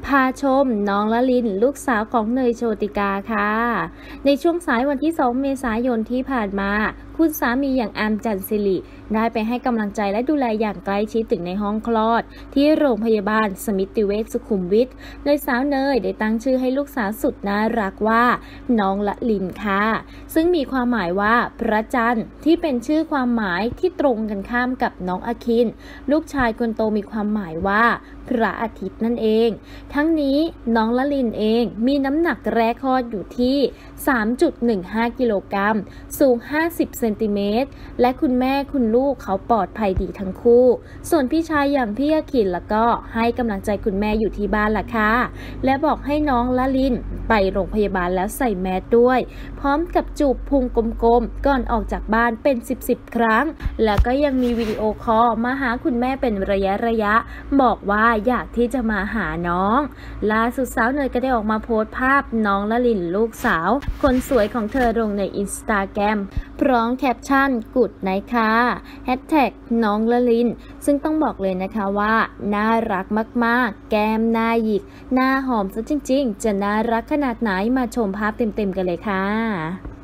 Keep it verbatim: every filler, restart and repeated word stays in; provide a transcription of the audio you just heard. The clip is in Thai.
พาชมน้องละลินลูกสาวของเนยโชติกาค่ะในช่วงสายวันที่สองเมษายนที่ผ่านมาคุณสามีอย่างอามจันทร์ศิริได้ไปให้กำลังใจและดูแลอย่างใกล้ชิดถึงในห้องคลอดที่โรงพยาบาลสมิติเวชสุขุมวิทโดยสาวเนยได้ตั้งชื่อให้ลูกสาวสุดน่ารักว่าน้องละลินค่ะซึ่งมีความหมายว่าพระจันทร์ที่เป็นชื่อความหมายที่ตรงกันข้ามกับน้องอาคินลูกชายคนโตมีความหมายว่าพระอาทิตย์นั่นเองทั้งนี้น้องละลินเองมีน้ำหนักแรกคลอดอยู่ที่ สามจุดหนึ่งห้า กิโลกรัมสูงห้าสิบเซนติเมตรและคุณแม่คุณลูกเขาปลอดภัยดีทั้งคู่ส่วนพี่ชายอย่างพี่อาคินแล้วก็ให้กำลังใจคุณแม่อยู่ที่บ้านล่ะค่ะและบอกให้น้องละลินไปโรงพยาบาลแล้วใส่แมสด้วยพร้อมกับจูบพุงกลมๆก่อนออกจากบ้านเป็นสิบสิบครั้งแล้วก็ยังมีวิดีโอคอลมาหาคุณแม่เป็นระยะระยะบอกว่าอยากที่จะมาหาน้องล่าสุดสาวเนยก็ได้ออกมาโพสต์ภาพน้องละลินลูกสาวคนสวยของเธอลงในอินสตาแกรมพร้อมแคปชั่นกุดไนค่ะแฮชแท็กน้องละลินซึ่งต้องบอกเลยนะคะว่าน่ารักมากๆแก้มหน้าหยิกหน้าหอมซะจริงๆจะน่ารักขนาดไหนมาชมภาพเต็มๆกันเลยค่ะ